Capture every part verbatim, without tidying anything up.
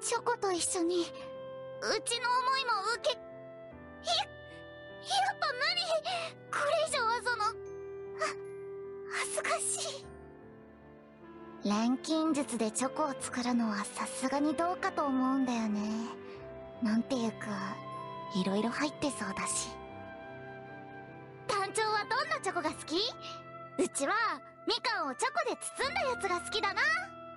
チョコと一緒にうちの思いも受け、や、やっぱ無理。これ以上はその、は、恥ずかしい。錬金術でチョコを作るのはさすがにどうかと思うんだよね。なんていうか、いろいろ入ってそうだし。団長はどんなチョコが好き？うちはみかんをチョコで包んだやつが好きだな。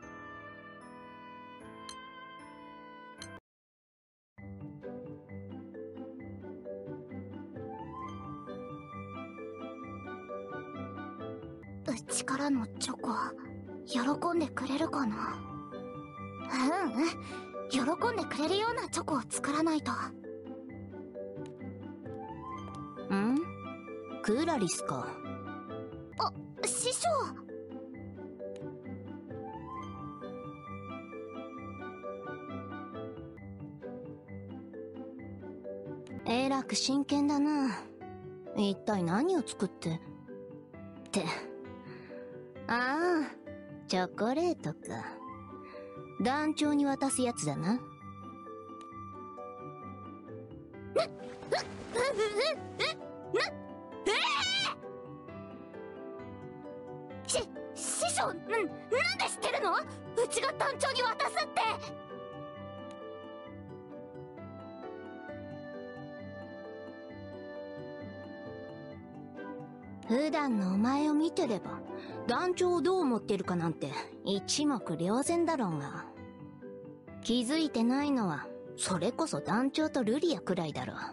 うちからのチョコ喜んでくれるかな。うんうん、喜んでくれるようなチョコを作らないと。 ん？クラリスか。 あ、師匠。 えらく真剣だな。一体何を作って。って。ああ、チョコレートか。団長に渡すやつだな。な、う、う、う、う、な、ええ！し、師匠、な、なんで知ってるの？うちが団長に渡すって。普段のお前を見てれば、団長をどう思ってるかなんて一目瞭然だろうが。気づいてないのは、それこそ団長とルリアくらいだろう。な、う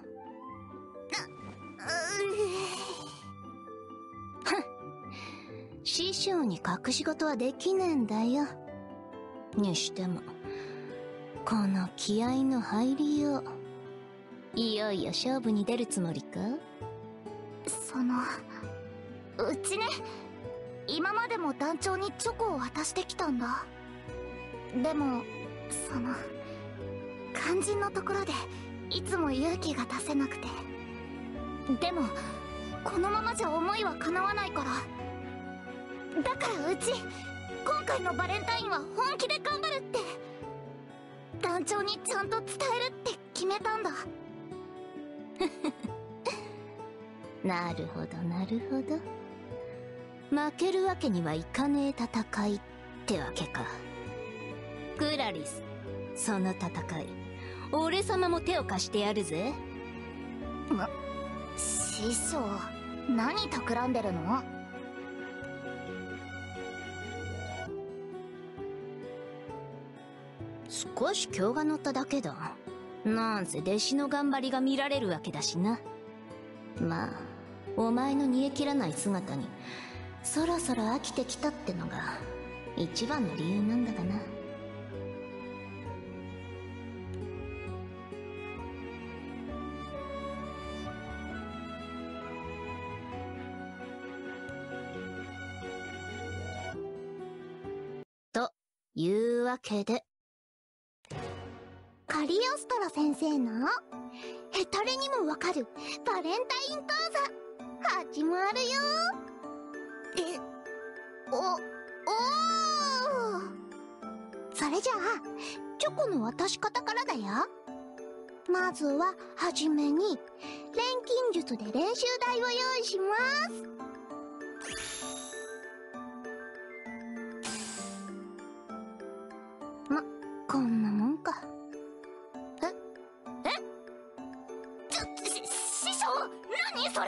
ー師匠に隠し事はできねえんだよ。にしても、この気合の入りよう。いよいよ勝負に出るつもりか？ その、うちね、今までも団長にチョコを渡してきたんだ。でも、その、肝心のところでいつも勇気が出せなくて。でも、このままじゃ思いは叶わないから。だからうち、今回のバレンタインは本気で頑張るって。団長にちゃんと伝えるって決めたんだ。 なるほどなるほど。負けるわけにはいかねえ戦いってわけか。クラリス、その戦い俺様も手を貸してやるぜ。 ま、師匠、何企んでるの？ 少し興が乗っただけだ。なんせ弟子の頑張りが見られるわけだしな。まあお前の煮え切らない姿にそろそろ飽きてきたってのが一番の理由なんだがな。というわけで、 カリオストロ先生のヘタレにもわかるバレンタイン講座始まるよ。え、お、おー。それじゃあチョコの渡し方からだよ。まずははじめに錬金術で練習台を用意します。 ま、こんなもんか。 ええちょ、し、師匠、何それ。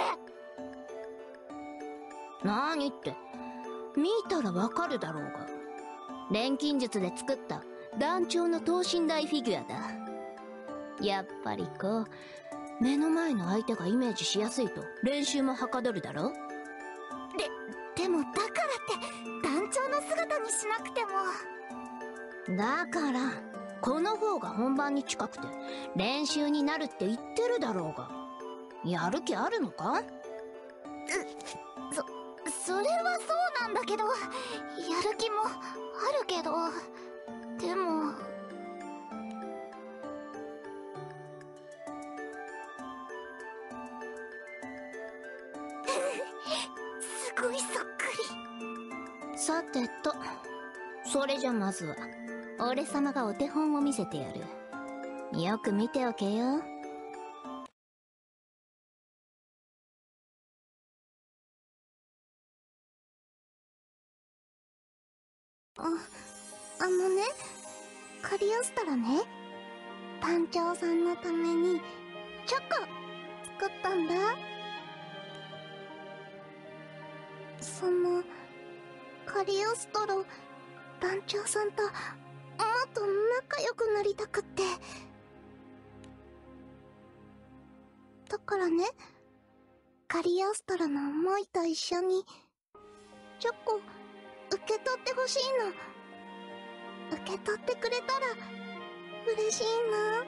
何って、見たらわかるだろうが。錬金術で作った団長の等身大フィギュアだ。やっぱりこう目の前の相手がイメージしやすいと練習もはかどるだろ。 で、でもだからって団長の姿にしなくても。 だからこの方が本番に近くて練習になるって言ってるだろうが。やる気あるのか？う、 そ、それはそうなんだけど、やる気もあるけど、でも。すごいそっくり。 さてと、それじゃまずは俺様がお手本を見せてやる。よく見ておけよ。 あ、あのね、カリオストロね、団長さんのためにチョコ作ったんだ。そのカリオストロ、団長さんともっと仲良くなりたくって、だからね、カリオストロの思いと一緒にチョコ受け取ってほしいの。受け取ってくれたら嬉しいな。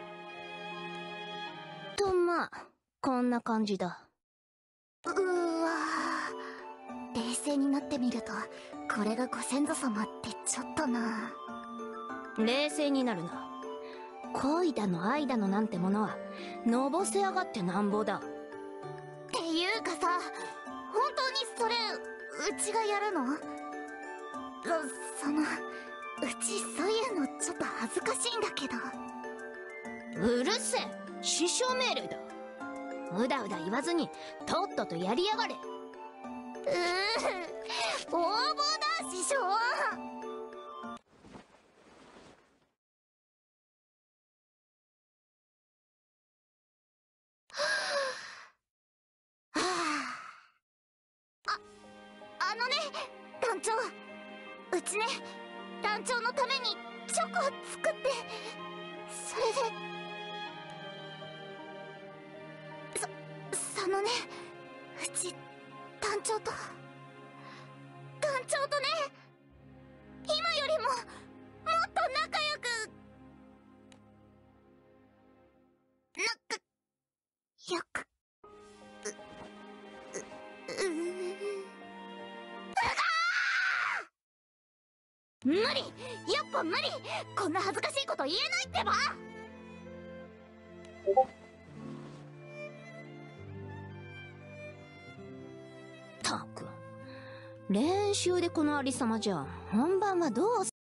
とまあこんな感じだ。 うーわー、冷静になってみるとこれがご先祖様ってちょっとな。 冷静になるな。恋だの愛だのなんてものはのぼせ上がってなんぼだ。 っていうかさ、本当にそれうちがやるの？そ、その、うちそういうのちょっと恥ずかしいんだけど。 うるせえ、師匠命令だ。うだうだ言わずにとっととやりやがれ。うー、応募だ師匠。はあ、あ、あのね、団長、うちね、団長のためにチョコを作って、それで、そ、そのね、うち、団長と、団長とね、今よりも、もっと仲良く、なく、よく、う、う、う、無理！やっぱ無理！こんな恥ずかしいこと言えないってば！ たく、練習でこのありさまじゃ本番はどうす。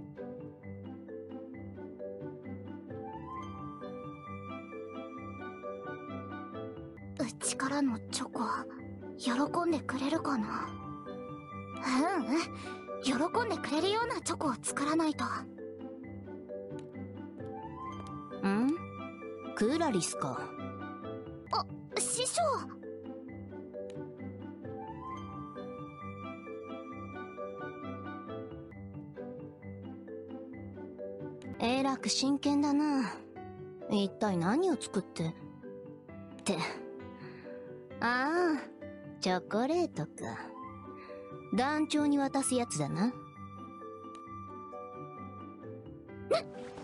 うちからのチョコ喜んでくれるかな。うんうん、喜んでくれるようなチョコを作らないと。 ん？クラリスか。 あ、師匠。 えらく真剣だな。一体何を作ってって。ああ、チョコレートか。団長に渡すやつだな。 な、え、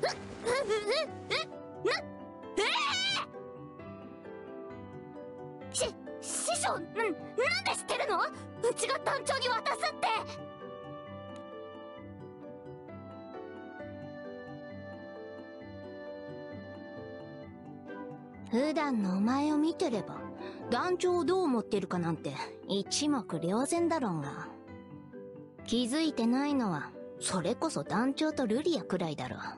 し、師匠、ん、なんで知ってるの？うちが団長に渡すって。 普段のお前を見てれば団長をどう思ってるかなんて一目瞭然だろうが、気づいてないのはそれこそ団長とルリアくらいだろう。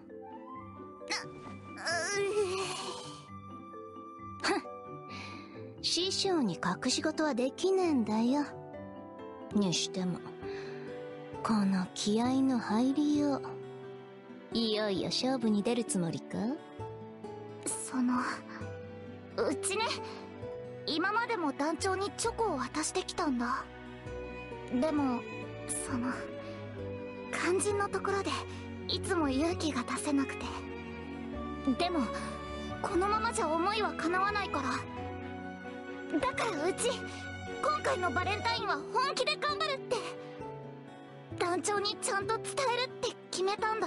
師匠に隠し事はできねえんだよ。にしてもこの気合の入りよう、いよいよ勝負に出るつもりか？ その、うちね、今までも団長にチョコを渡してきたんだ。でもその肝心のところでいつも勇気が出せなくて。でもこのままじゃ思いは叶わないから、だからうち今回のバレンタインは本気で頑張るって団長にちゃんと伝えるって決めたんだ。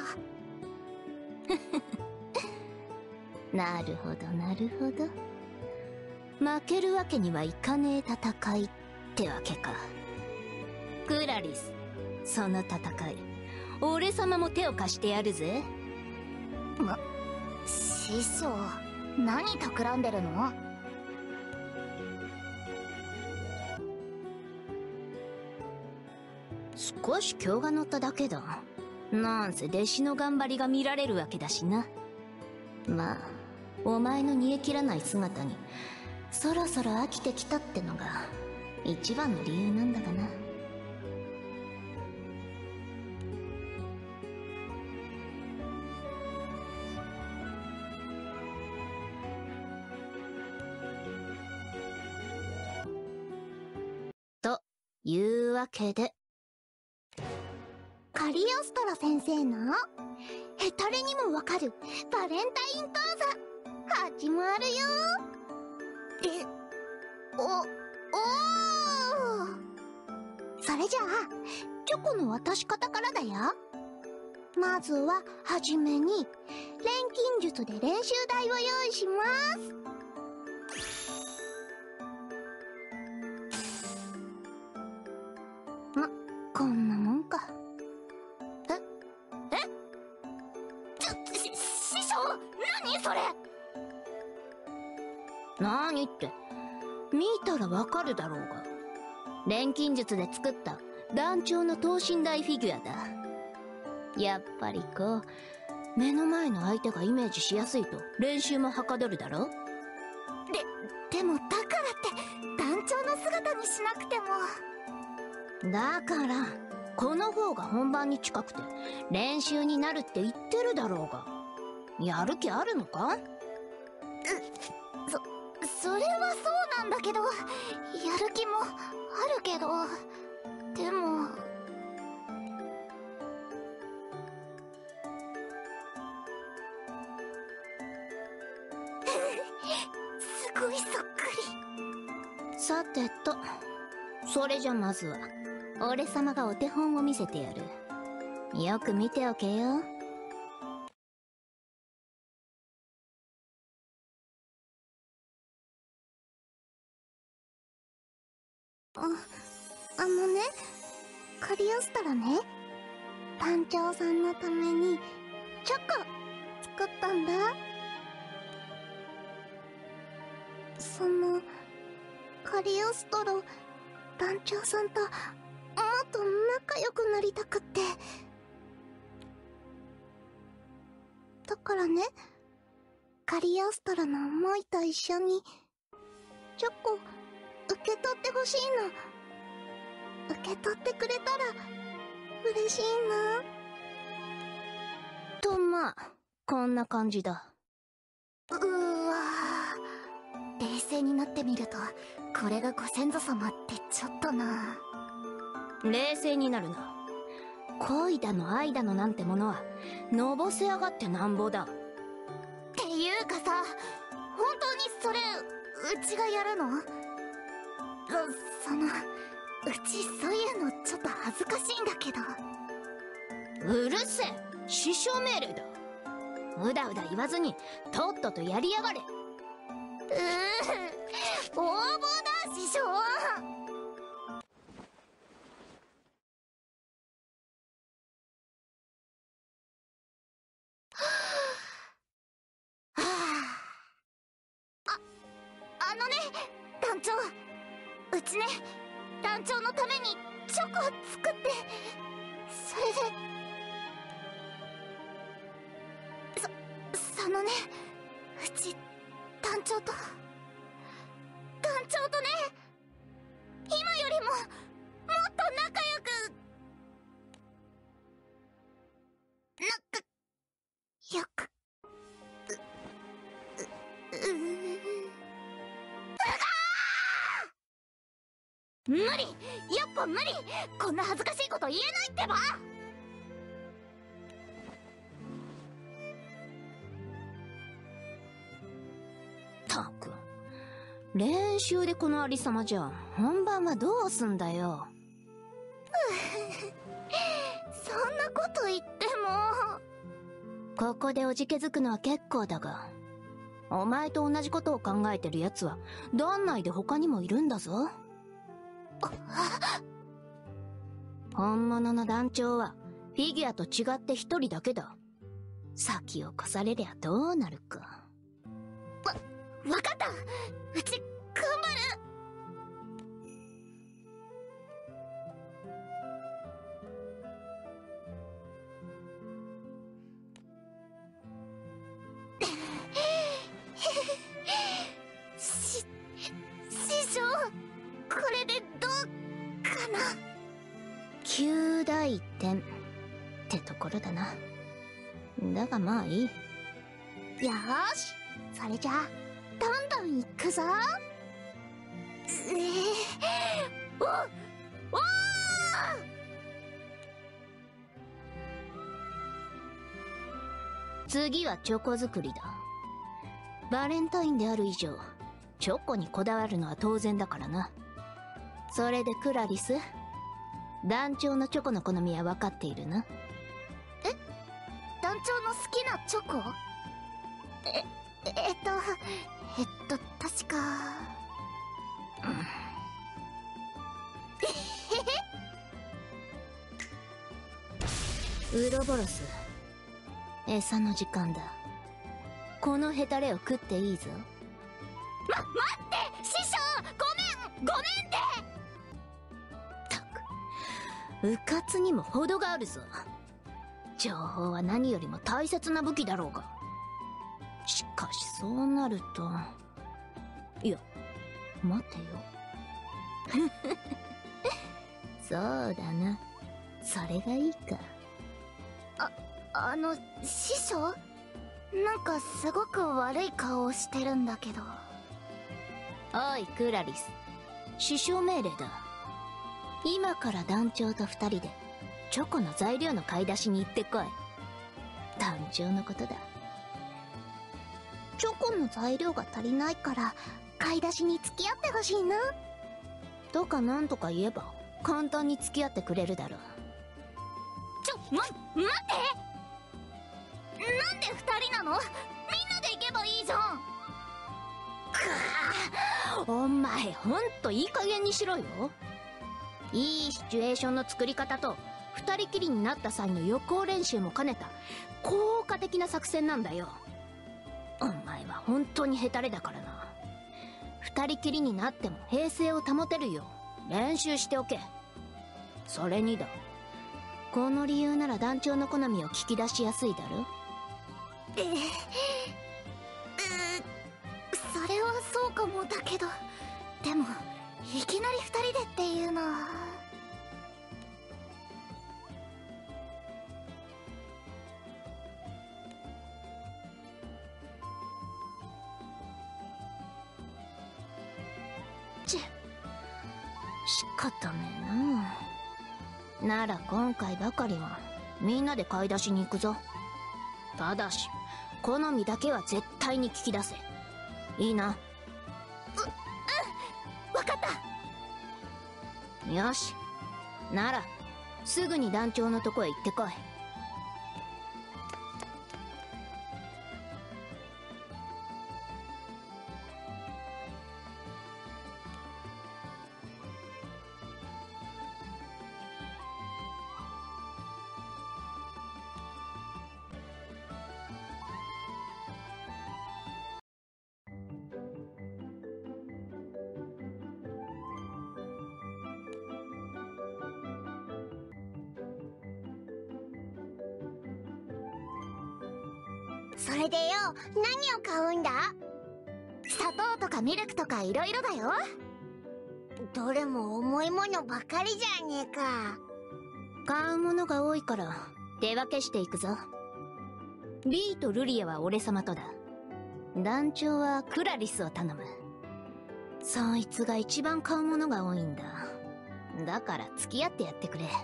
なるほどなるほど。負けるわけにはいかねえ戦いってわけか。クラリス、その戦い俺様も手を貸してやるぜ。 ま、師匠、何企んでるの？ 少し興が乗っただけだ。 なんせ弟子の頑張りが見られるわけだしな。まあお前の煮え切らない姿にそろそろ飽きてきたってのが一番の理由なんだがな。というわけで、 カリオストロ先生のヘタレにもわかるバレンタイン講座始まるよ。え、お、おー。それじゃあチョコの渡し方からだよ。まずははじめに錬金術で練習台を用意します。ま、こんなもんか。ええちょ、し、師匠、何それ。 何って見たらわかるだろうが、錬金術で作った団長の等身大フィギュアだ。やっぱりこう目の前の相手がイメージしやすいと練習もはかどるだろ。 で、でもだからって団長の姿にしなくても。 だからこの方が本番に近くて練習になるって言ってるだろうが、やる気あるのか？ そ、それはそうなんだけど、やる気もあるけど、でも。すごいそっくり。 さてと、それじゃまずは俺様がお手本を見せてやる。よく見ておけよ。 あ、あのね、カリオストロね、団長さんのためにチョコ作ったんだ。そのカリオストロ、団長さんともっと仲良くなりたくって。だからね、カリオストロの思いと一緒にチョコ受け取ってほしいの。受け取ってくれたら嬉しいな。 とまあこんな感じだ。 うーわー、冷静になってみるとこれがご先祖様ってちょっとな。 冷静になるな。恋だの愛だのなんてものはのぼせ上がってなんぼだ。 っていうかさ、本当にそれうちがやるの？そ、そのうちそういうのちょっと恥ずかしいんだけど。 うるせえ、師匠命令だ。うだうだ言わずにとっととやりやがれ。 うー、応募だ師匠。はあ、あ、あのね、団長、うちね、団長のためにチョコを作って、それで、そ、そのね、うち団長と、団長とね、今よりももっと仲良く、仲良く、う、う、う無理、やっぱ無理。こんな恥ずかしいこと言えないってば。 たく、練習でこのありさまじゃ本番はどうすんだよ。 そんなこと言っても。 ここでおじけづくのは結構だが、お前と同じことを考えてる奴は団内で他にもいるんだぞ。本物の団長はフィギュアと違って一人だけだ。先を越されりゃどうなるか。 わ、わかった。うち頑張る。 及第点ってところだな。だがまあいい。 よーし、それじゃあどんどん行くぞ。えー、おおー、 次はチョコ作りだ。バレンタインである以上チョコにこだわるのは当然だからな。それでクラリス、団長のチョコの好みは分かっているな。 え、団長の好きなチョコ？え、えっとえっと確か、 うん、ウロボロス、餌の時間だ。このヘタレを食っていいぞ。 ま、待って師匠、ごめんごめんって。 ったく、うかつにも程があるぞ。情報は何よりも大切な武器だろうが。しかしそうなると、いや待てよそうだな、それがいいか。 あ、あの師匠、なんかすごく悪い顔をしてるんだけど。 おいクラリス、師匠命令だ。今から団長と二人でチョコの材料の買い出しに行ってこい。団長のことだ。 チョコの材料が足りないから買い出しに付き合ってほしいな。 とかなんとか言えば簡単に付き合ってくれるだろう。 ちょ、ま、待って、なんで二人なの？みんなで行けばいいじゃん。 くぁ、お前ほんといい加減にしろよ。いいシチュエーションの作り方と二人きりになった際の予行練習も兼ねた効果的な作戦なんだよ。お前は本当にヘタレだからな。二人きりになっても平静を保てるよう練習しておけ。それにだ、この理由なら団長の好みを聞き出しやすいだろ。 えー、うー、それはそうかもだけど、でもいきなり二人でっていうのは。 ち、仕方ねえな。なら今回ばかりはみんなで買い出しに行くぞ。ただし好みだけは絶対に聞き出せ。いいな？う、 うん、分かった。 よし、ならすぐに団長のとこへ行ってこい。 それでよ、何を買うんだ？砂糖とかミルクとかいろいろだよ。どれも重いものばかりじゃねえか。 買うものが多いから手分けしていくぞ。リーとルリアは俺様とだ。団長はクラリスを頼む。そいつが一番買うものが多いんだ。だから付き合ってやってくれ。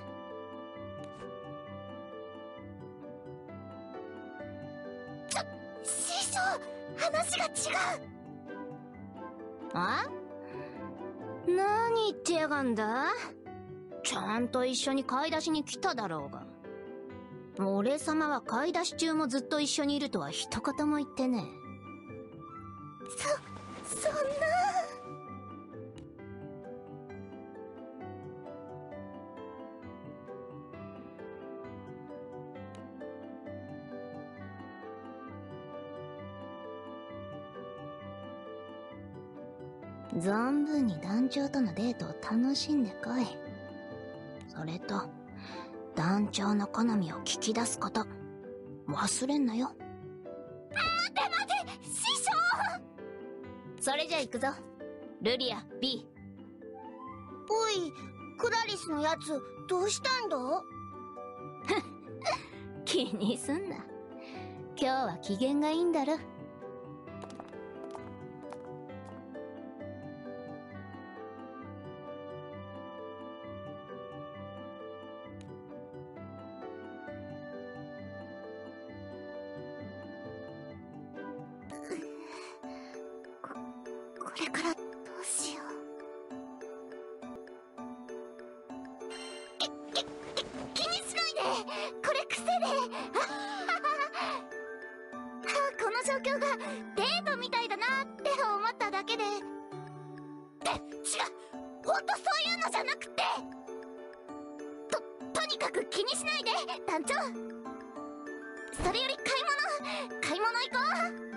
師匠、話が違う。 あ？何言ってやがんだ？ちゃんと一緒に買い出しに来ただろうが。俺様は買い出し中もずっと一緒にいるとは一言も言ってねそ、そんな。 存分に団長とのデートを楽しんでこい。それと団長の好みを聞き出すこと忘れんなよ。 待って待って、師匠。 それじゃ行くぞルリア、 B。 おい、 クラリスのやつどうしたんだ？ 気にすんな。今日は機嫌がいいんだろ。 これからどうしよう。き、き、き、気にしないで。これ癖で。この状況がデートみたいだなって思っただけで。って違う、ほんとそういうのじゃなくて、ととにかく気にしないで団長。それより買い物買い物行こう。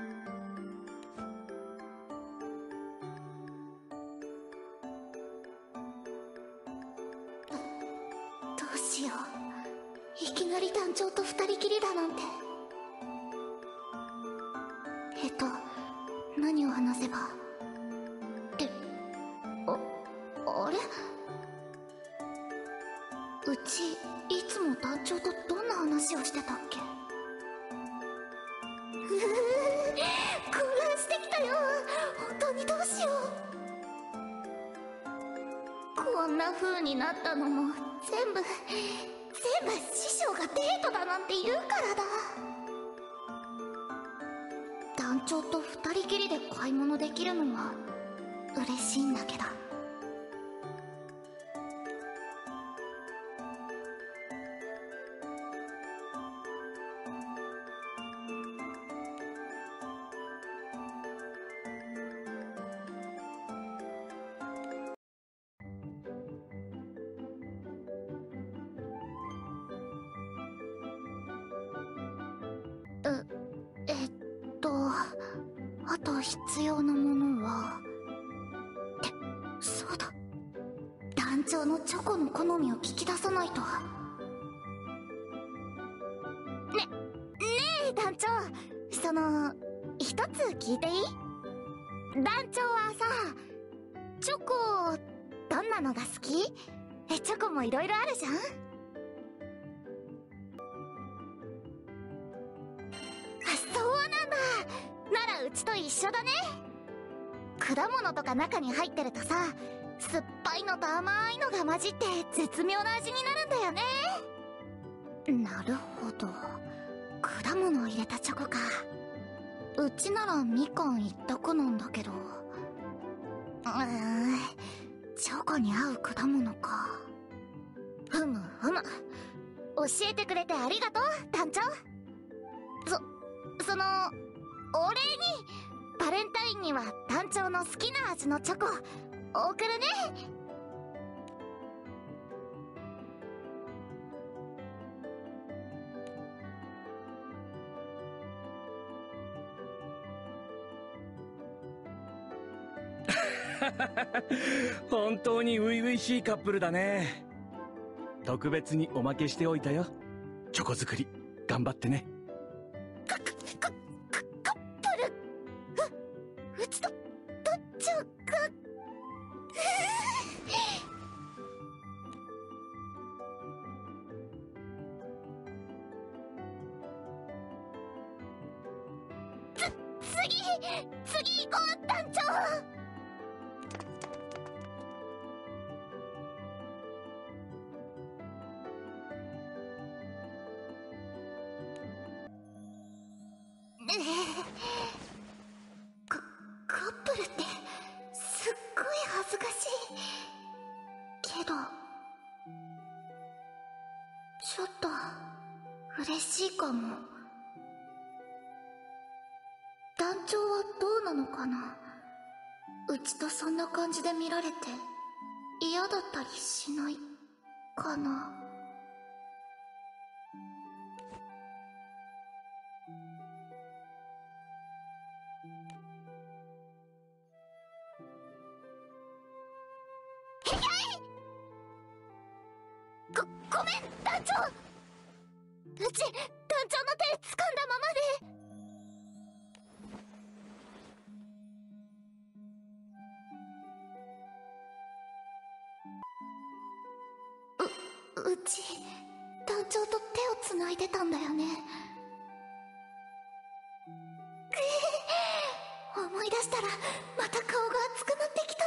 どうしよう、いきなり団長と二人きりだなんて。えっと何を話せばってああれ、うちいつも団長とどんな話をしてたっけ？うふふ混乱してきたよ。本当にどうしよう。こんな風になったのも全部全部師匠がデートだなんて言うからだ。団長と二人きりで買い物できるのは嬉しいんだけど。うえっとあと必要なものはってそうだ、団長のチョコの好みを聞き出さないと。ねねえ団長、その一つ聞いていい？団長はさ、チョコどんなのが好き？えチョコもいろいろあるじゃん。ならうちと一緒だね。果物とか中に入ってるとさ、酸っぱいのと甘いのが混じって絶妙な味になるんだよね。なるほど、果物を入れたチョコか。うちならみかん一択なんだけど。うーん、チョコに合う果物か。ふむふむ、教えてくれてありがとう団長。そそのお礼にバレンタインには団長の好きな味のチョコ送るね。 本当に初々しいカップルだね。特別におまけしておいたよ。チョコ作り頑張ってね。 カカカカップル、ううちと団長がつ次次行こう団長。カカップルってすっごい恥ずかしいけど、ちょっと嬉しいかも。団長はどうなのかな。うちとそんな感じで見られて嫌だったりしないかな。ご、ごめん団長。うち団長の手掴んだままで。 ち団長と手をつないでたんだよね。くぅ、思い出したらまた顔が熱くなってきた。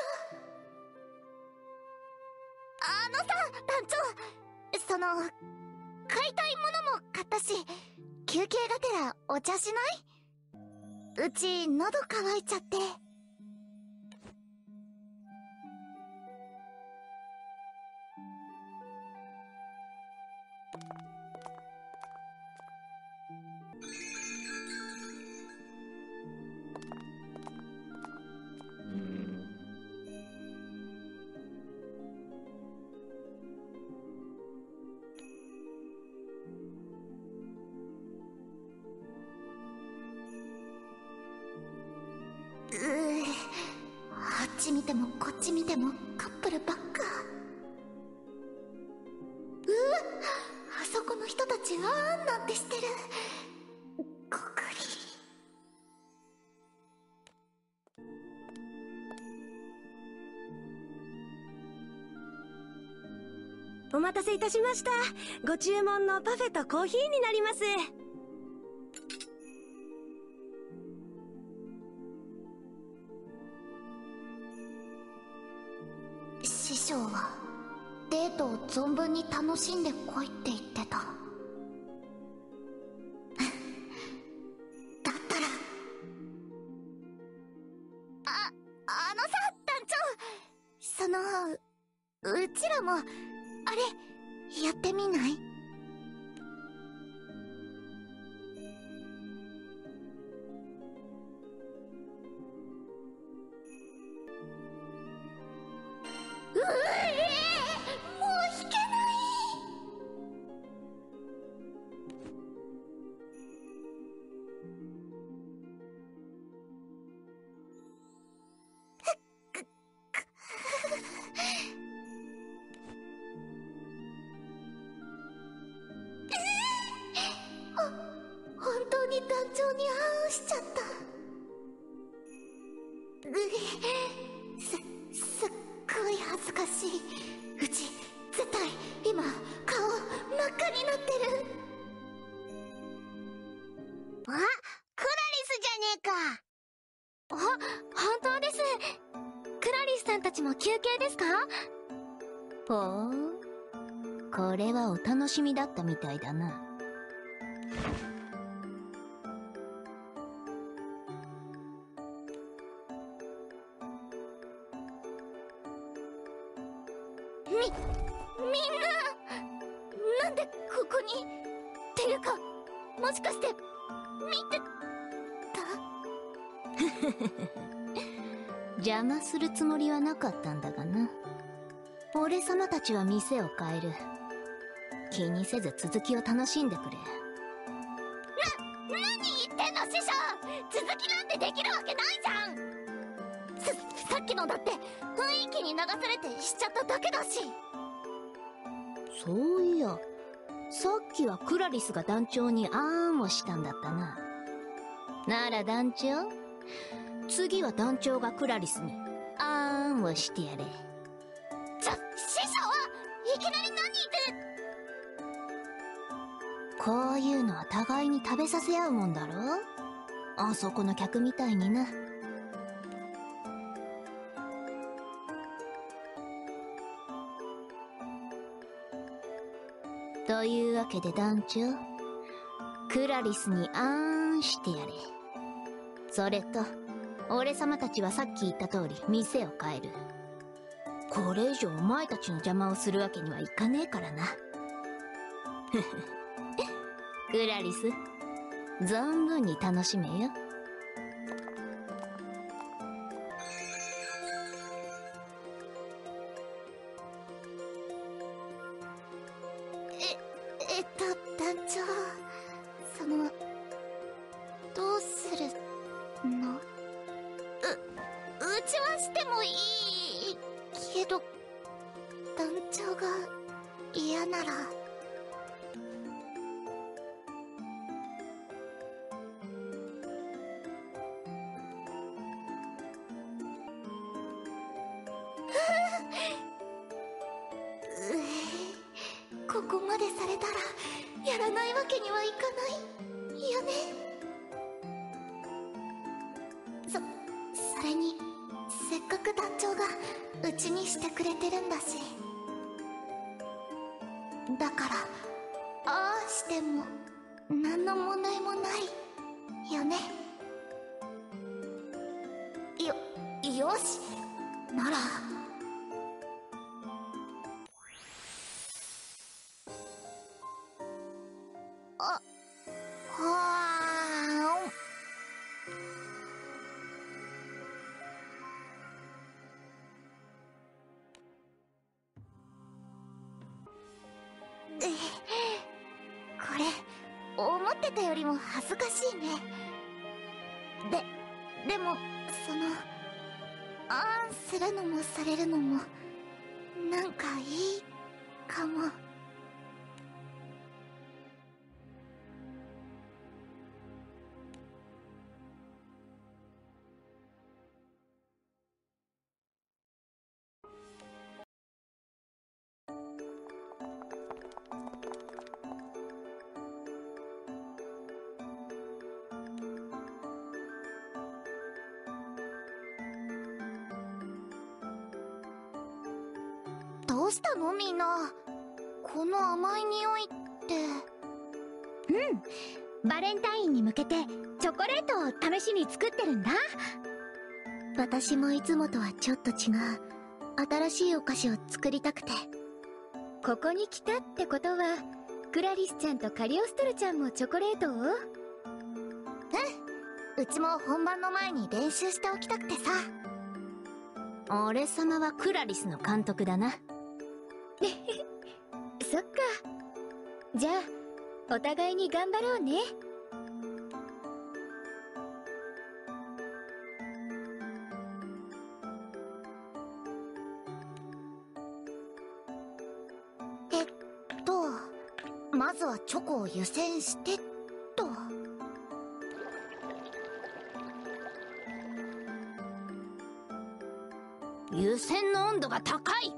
あのさ、団長、その買いたいものも買ったし、休憩がてらお茶しない？うち喉乾いちゃって。うぅ、あっち見てもこっち見てもカップルばっか。うわ、あそこの人たちあーんなんてしてる。こくり。お待たせいたしました。ご注文のパフェとコーヒーになります。 師匠はデートを存分に楽しんでこいって言ってた。だったら、あ、あのさ、団長、そのうちらもあれやってみない？うえ、もう弾けない。ほ本当に団長にあんしちゃった。うえ、すすっごい恥ずかしい。うち絶対今顔真っ赤になってる。 あ、クラリスじゃねえか。 あ、本当です。クラリスさんたちも休憩ですか？ ほう、これはお楽しみだったみたいだな。 み、みんななんでここに？っていうか、もしかして見てた？ 邪魔するつもりはなかったんだがな。俺様たちは店を変える。気にせず続きを楽しんでくれ。 な、何言ってんの師匠！続きなんてできるわけないじゃん！さ、さっきのだって雰囲気に流されてしちゃっただけだし。 そういや、さっきはクラリスが団長にあーんをしたんだったな。なら団長、次は団長がクラリスにあーんをしてやれ。 ちょ、師匠はいきなり何言って。 こういうのは互いに食べさせ合うもんだろ？あそこの客みたいにな。というわけで団長、クラリスにあーんしてやれ。それと俺様たちはさっき言った通り店を変える。これ以上お前たちの邪魔をするわけにはいかねえからな。ふふクラリス、存分に楽しめよ。 え、えっと、団長、その、どうするの？う、うちはしてもいいけど、団長が嫌なら。こここまでされたらやらないわけにはいかないよね。そそれにせっかく団長がうちにしてくれてるんだし、だからああしても何の問題もないよね。よよしなら。あはーん。えこれ思ってたよりも恥ずかしいね。ででもそのあんするのもされるのもなんかいいかも。どうしたのみんな、この甘い匂いって。 うん、バレンタインに向けてチョコレートを試しに作ってるんだ。私もいつもとはちょっと違う新しいお菓子を作りたくて。ここに来たってことはクラリスちゃんとカリオストルちゃんもチョコレートを。うん、 うちも本番の前に練習しておきたくてさ。 俺様はクラリスの監督だな。そっか。じゃあお互いに頑張ろうね。 えっとまずはチョコを湯煎してっと。 湯煎の温度が高い。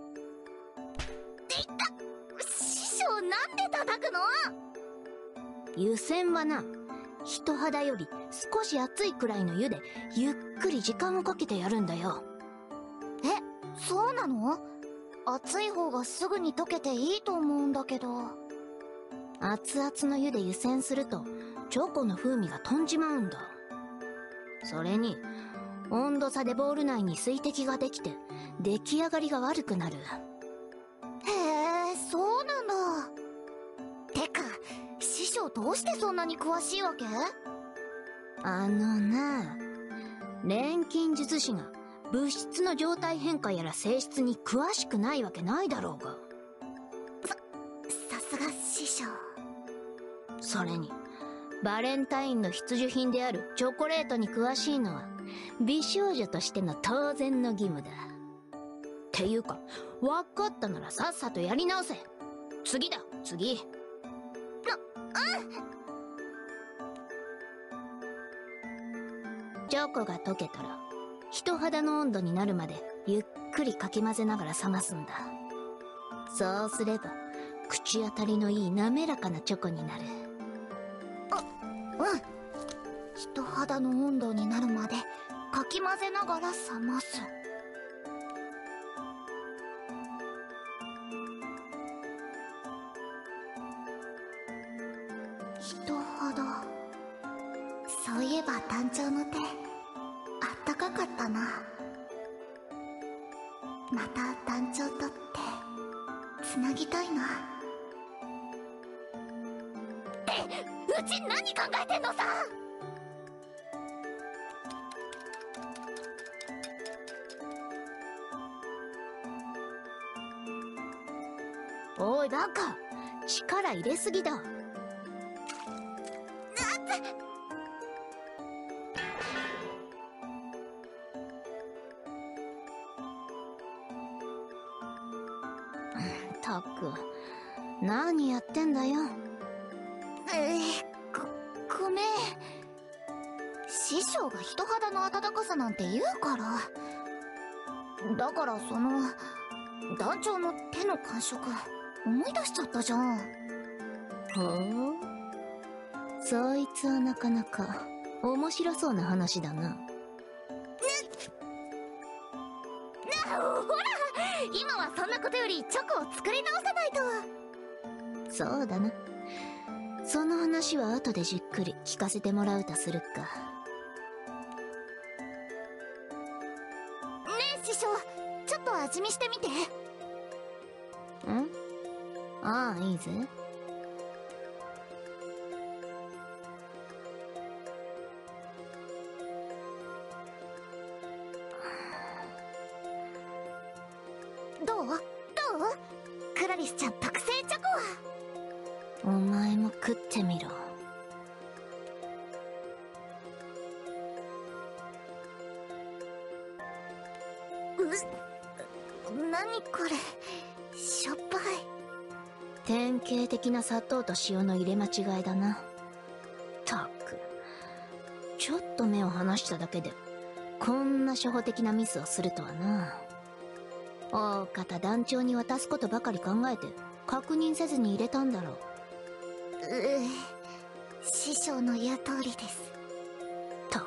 師匠、なんで叩くの？ 湯煎はな、人肌より少し熱いくらいの湯でゆっくり時間をかけてやるんだよ。 え、そうなの？熱い方がすぐに溶けていいと思うんだけど。 熱々の湯で湯煎するとチョコの風味が飛んじまうんだ。それに温度差でボール内に水滴ができて出来上がりが悪くなる。 へえ、そうなんだ。てか師匠、どうしてそんなに詳しいわけ？ あのな、錬金術師が物質の状態変化やら性質に詳しくないわけないだろうが。 さ、さすが師匠。 それにバレンタインの必需品であるチョコレートに詳しいのは美少女としての当然の義務だ。っていうか分かったならさっさとやり直せ。次だ、次。 な、うん。 チョコが溶けたら人肌の温度になるまでゆっくりかき混ぜながら冷ますんだ。そうすれば口当たりのいい滑らかなチョコになる。 あ、うん。人肌の温度になるまでかき混ぜながら冷ます。人肌、そういえば団長の手あったかかったな。また団長とってつなぎたいな。ってうち何考えてんのさ。 おいバカ、力入れすぎだ。ったく何やってんだよ。 えー、ご、ごめん。師匠が人肌の温かさなんて言うから。だからその団長の手の感触思い出しちゃったじゃん。 ほう、そいつはなかなか面白そうな話だな。 な、ほら、今はそんなことよりチョコを作り直さないと。 そうだな。その話は後でじっくり聞かせてもらうとするか。 ねえ師匠、ちょっと味見してみて。 ん？ああ、いいぜ。 どう？どう？クラリスちゃん特製チョコは。 お前も食ってみろ。 う、何これ、しょっぱい。 典型的な砂糖と塩の入れ間違いだな。たく、ちょっと目を離しただけでこんな初歩的なミスをするとはな。大方団長に渡すことばかり考えて確認せずに入れたんだろう。 うう、師匠の言う通りです。 たく、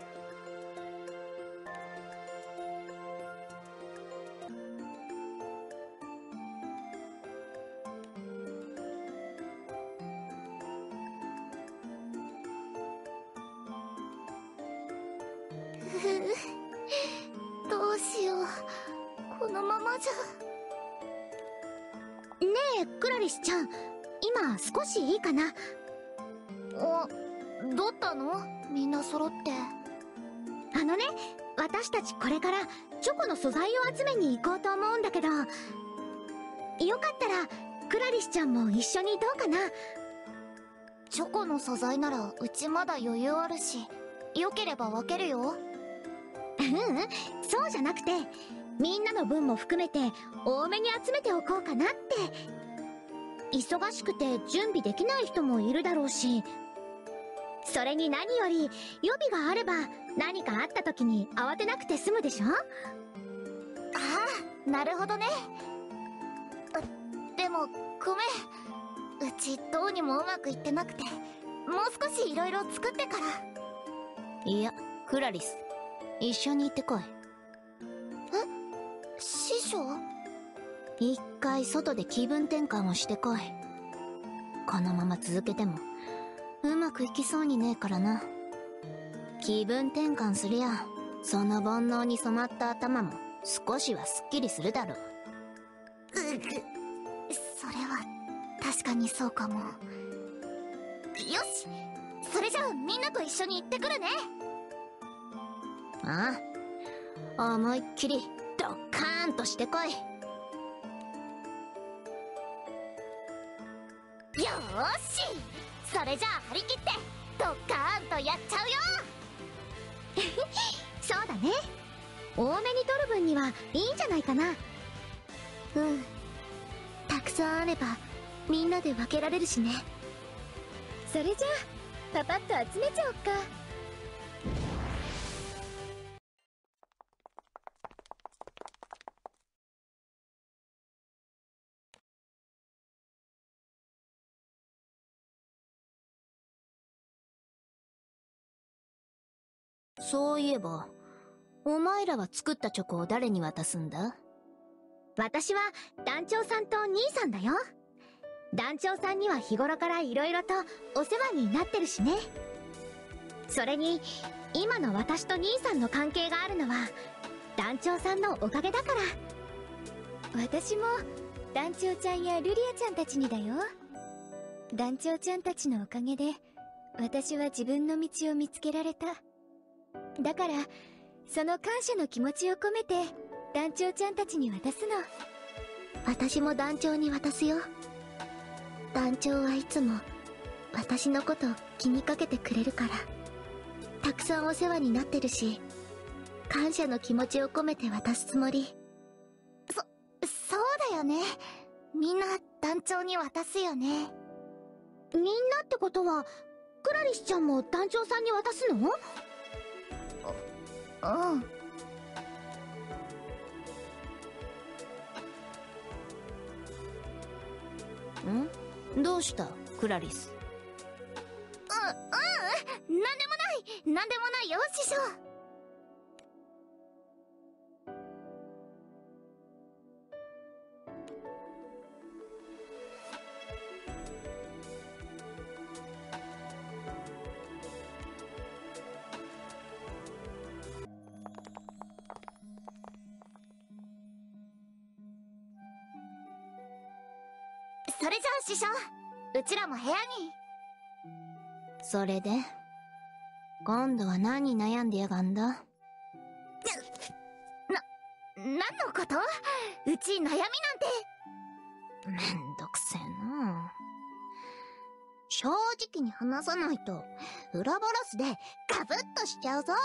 どうしよう、このままじゃ。 ねえクラリスちゃん、今少しいいかな。 お、どうったの？みんな揃って。 あのね、私たちこれからチョコの素材を集めに行こうと思うんだけど、よかったらクラリスちゃんも一緒にどうかな。 チョコの素材ならうちまだ余裕あるし、よければ分けるよ。 ううん、そうじゃなくて、みんなの分も含めて多めに集めておこうかなって。忙しくて準備できない人もいるだろうし、それに何より予備があれば何かあった時に慌てなくて済むでしょ。 ああ、なるほどね。でもごめん、うちどうにもうまくいってなくて、もう少しいろいろ作ってから。 いや、クラリス、一緒に行ってこい。 え？師匠？ 一回外で気分転換をしてこい。このまま続けてもうまくいきそうにねえからな。気分転換すりゃその煩悩に染まった頭も少しはすっきりするだろう。 うぐ、それは確かにそうかも。よし、それじゃあみんなと一緒に行ってくるね。 ああ、思いっきりドッカーンとしてこい。 よーし、それじゃあ張り切ってドッカーンとやっちゃうよ。 そうだね、多めに取る分にはいいんじゃないかな。 うん、たくさんあればみんなで分けられるしね。 それじゃあパパッと集めちゃおっか。 そういえば、お前らは作ったチョコを誰に渡すんだ？ 私は団長さんと兄さんだよ。団長さんには日頃から色々とお世話になってるしね。それに今の私と兄さんの関係があるのは団長さんのおかげだから。 私も団長ちゃんやルリアちゃんたちにだよ。団長ちゃんたちのおかげで私は自分の道を見つけられた。だからその感謝の気持ちを込めて団長ちゃんたちに渡すの。 私も団長に渡すよ。団長はいつも私のこと気にかけてくれるから。たくさんお世話になってるし、感謝の気持ちを込めて渡すつもり。そ、そうだよね。みんな団長に渡すよね。 みんなってことはクラリスちゃんも団長さんに渡すの？ うん。 ん？どうしたクラリス？ う、うん、なんでもないなんでもないよ師匠。それじゃあ師匠、うちらも部屋に。 それで今度は何に悩んでやがんだ？ な、何のこと？うち悩みなんて。 めんどくせえな。正直に話さないと裏ボロスでガブッとしちゃうぞ。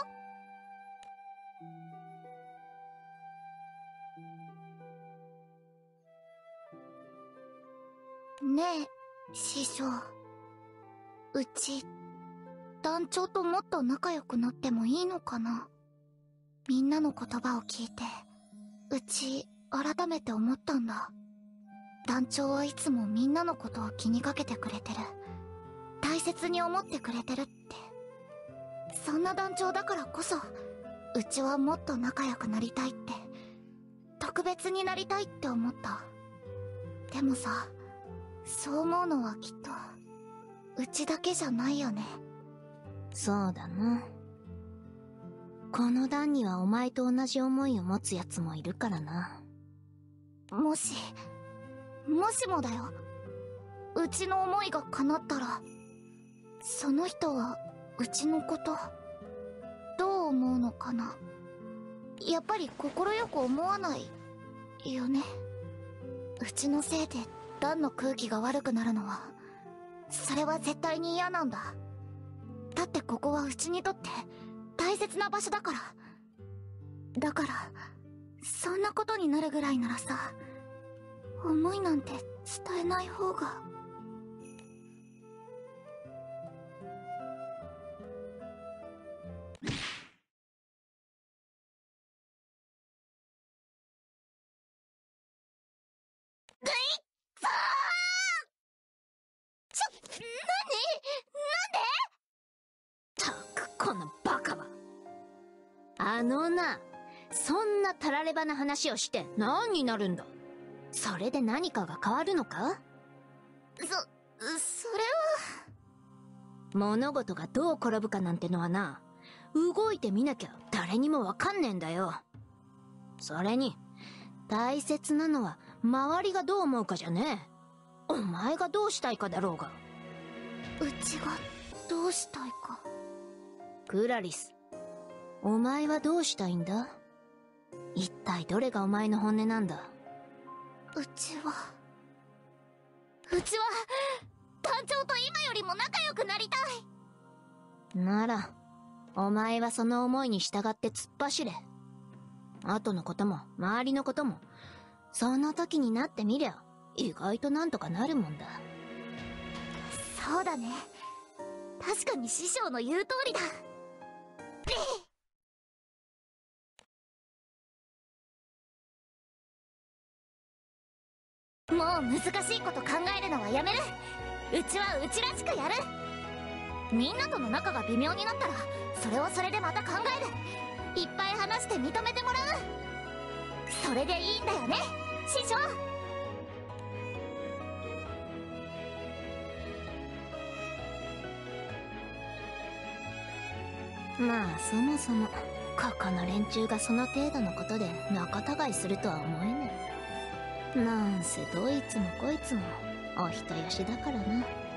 ねえ師匠、うち団長ともっと仲良くなってもいいのかな。みんなの言葉を聞いてうち改めて思ったんだ。団長はいつもみんなのことを気にかけてくれてる、大切に思ってくれてるって。そんな団長だからこそうちはもっと仲良くなりたいって、特別になりたいって思った。でもさ、そう思うのはきっとうちだけじゃないよね。 そうだな。この団にはお前と同じ思いを持つやつもいるからな。 もしもしもだよ、うちの思いが叶ったら、その人はうちのことどう思うのかな。やっぱり快く思わないよね。うちのせいで団の空気が悪くなるのは、それは絶対に嫌なんだ。だってここはうちにとって大切な場所だから。だからそんなことになるぐらいならさ、思いなんて伝えない方が。ぐいっさーちょ、なに？なんで？ ったくこのバカは。あのな、そんなたらればな話をして何になるんだ。それで何かが変わるのか？ そ、それは。 物事がどう転ぶかなんてのはな、動いてみなきゃ誰にもわかんねえんだよ。それに大切なのは周りがどう思うかじゃねえ。お前がどうしたいかだろうが。 うちがどうしたいか。 クラリス、お前はどうしたいんだ？一体どれがお前の本音なんだ？ うちはうちは団長と今よりも仲良くなりたい。 ならお前はその思いに従って突っ走れ。後のことも周りのこともその時になってみりゃ意外となんとかなるもんだ。 そうだね、確かに師匠の言う通りだ。もう難しいこと考えるのはやめる。うちはうちらしくやる。みんなとの仲が微妙になったらそれはそれでまた考える。いっぱい話して認めてもらう。それでいいんだよね師匠。 まあそもそもここの連中がその程度のことで仲違いするとは思えない。なんせどいつもこいつもお人よしだからな。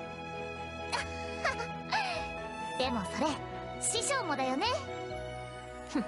でもそれ師匠もだよね。 ふん。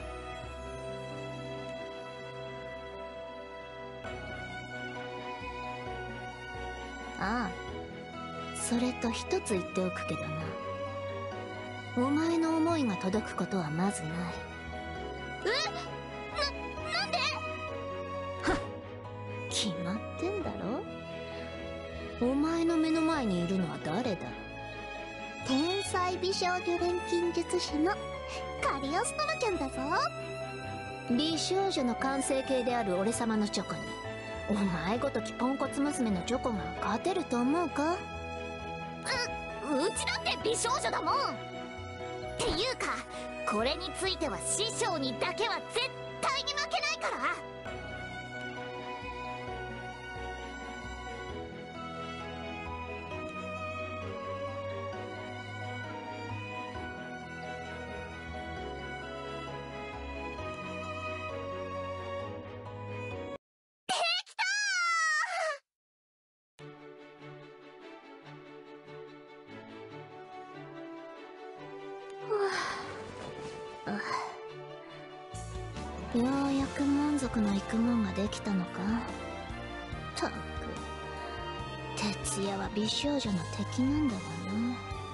ああ、それと一つ言っておくけどな、お前の思いが届くことはまずない。 え？な、なんで？ はっ、決まってんだろ。お前の目の前にいるのは誰だ？ 天才美少女錬金術師のカリオストロちゃんだぞ。 美少女の完成形である俺様のチョコにお前ごときポンコツ娘のチョコが勝てると思うか？ う、うちだって美少女だもん。っていうか、これについては師匠にだけは絶対に負けないから。 ようやく満足のいくもんができたのか。たく徹夜は美少女の敵なんだわな。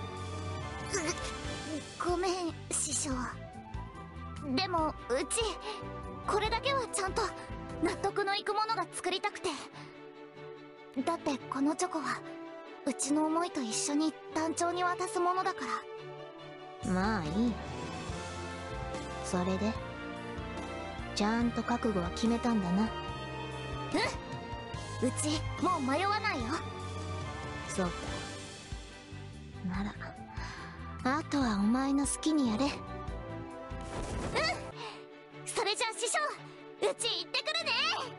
ごめん師匠。でもうちこれだけはちゃんと納得のいくものが作りたくて。だってこのチョコはうちの思いと一緒に団長に渡すものだから。 まあいい。それでちゃんと覚悟は決めたんだな。 うん、うちもう迷わないよ。 そうか。ならあとはお前の好きにやれ。うん、 それじゃあ師匠、うち行ってくるね。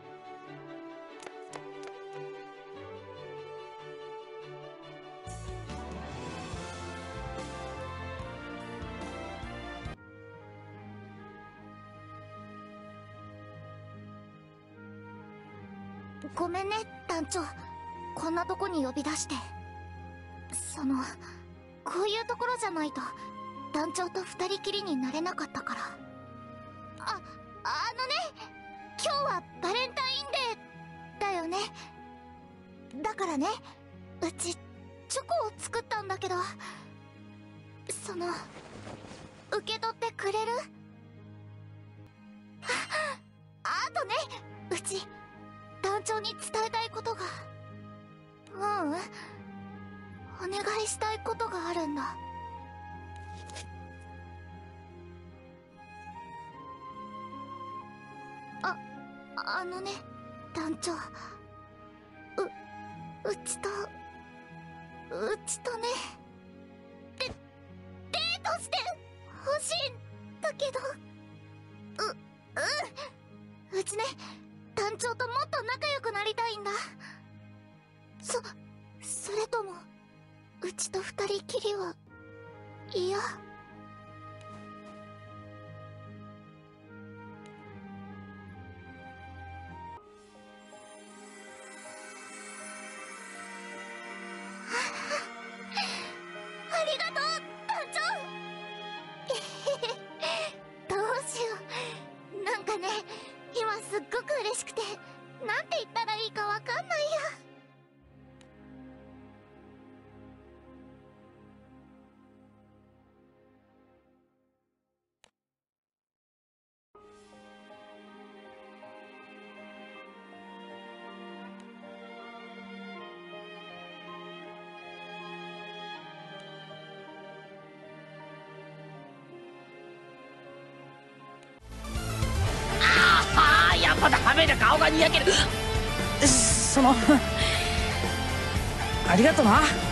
ごめんね団長、こんなとこに呼び出して。そのこういうところじゃないと団長と二人きりになれなかったから。あ、あのね、今日はバレンタインデーだよね。だからね、うちチョコを作ったんだけど、その受け取ってくれる？あ、あとね、うち団長に伝えたいことが。ううん、お願いしたいことがあるんだ。あ、あのね団長、う、うちとうちとね、デ、デートしてほしいんだけど。う、うん、うちね団長ともっと仲良くなりたいんだ。そ、それともうちと二人きりは嫌？ありがとう団長。どうしよう、なんかね今すっごく嬉しくて、なんて言ったらいいかわかんないや。 まだ雨で顔がにやける。そのありがとな。